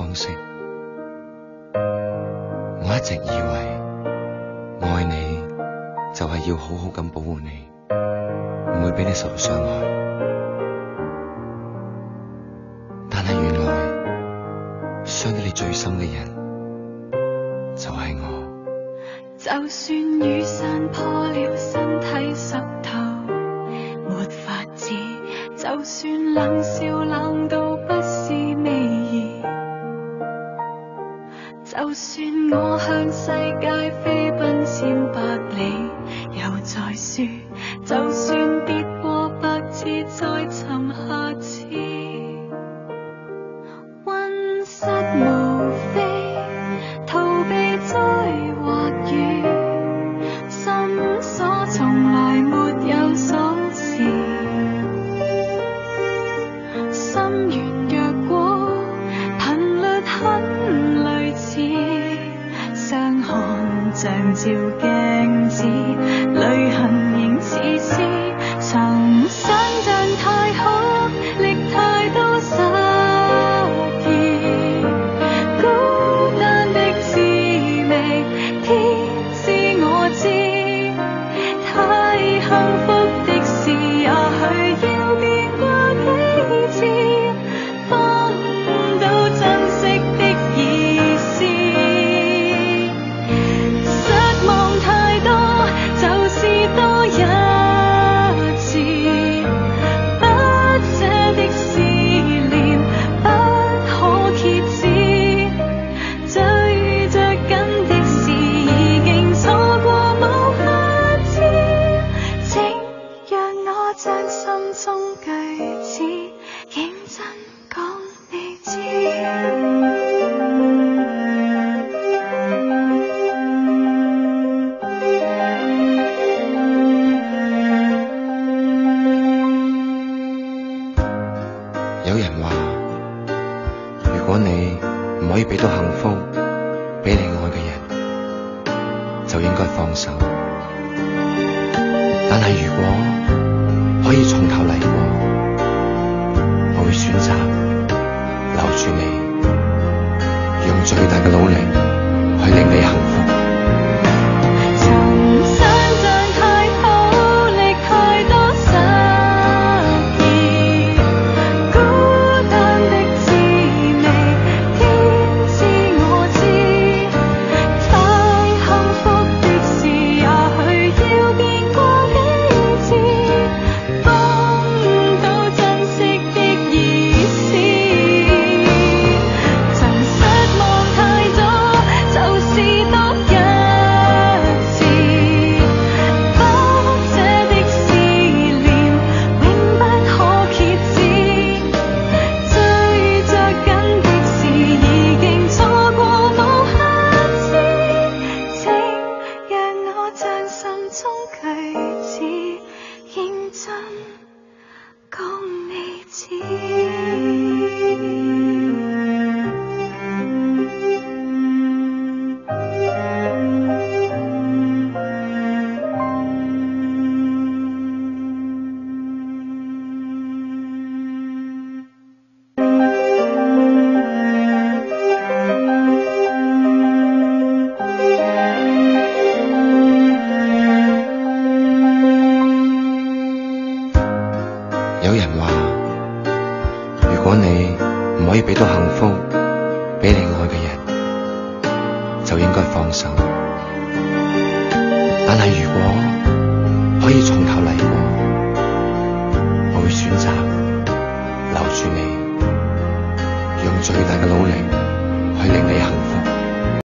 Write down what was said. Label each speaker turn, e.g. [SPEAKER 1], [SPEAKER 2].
[SPEAKER 1] 方式。我一直以為愛你就係要好好咁保護你，唔會俾你受到傷害。但係原來傷得你最深嘅人就係我。
[SPEAKER 2] 就算雨傘破了，身體濕透，沒法子。就算冷笑冷到不是味兒，就算我向世界飛奔千百里，又再輸。就算跌過百次，再尋下次，溫室無非逃避災或雨，心所從來沒有所持。心圓若果頻率很類似，相看像照鏡子，淚痕仍似詩。曾想象太好，力太多失意，孤單的滋味，天知我知。太幸福的事，也許要變過幾次，方到珍惜的意思。失望太多，就是多一次，不捨的思念不可揭止，追着緊的事已經錯過無法知，請讓我將心中句子認真講你知。
[SPEAKER 1] 有人話，如果你唔可以俾到幸福俾你愛嘅人，就應該放手。但係如果可以從頭嚟過，我會選擇留住你，用最大嘅努力去令你幸福。
[SPEAKER 2] 曾想象太好，力太多失意，孤單的滋味，天知我知。太幸福的事，也許要變過幾次，方到珍惜的意思。曾失望太多，就是多一次，不捨的思念永不可揭止，追着緊的事已經錯過無限次，請讓我將心中句子認真講你知。
[SPEAKER 1] 有人話，如果你唔可以俾到幸福俾你愛嘅人，就應該放手。但係如果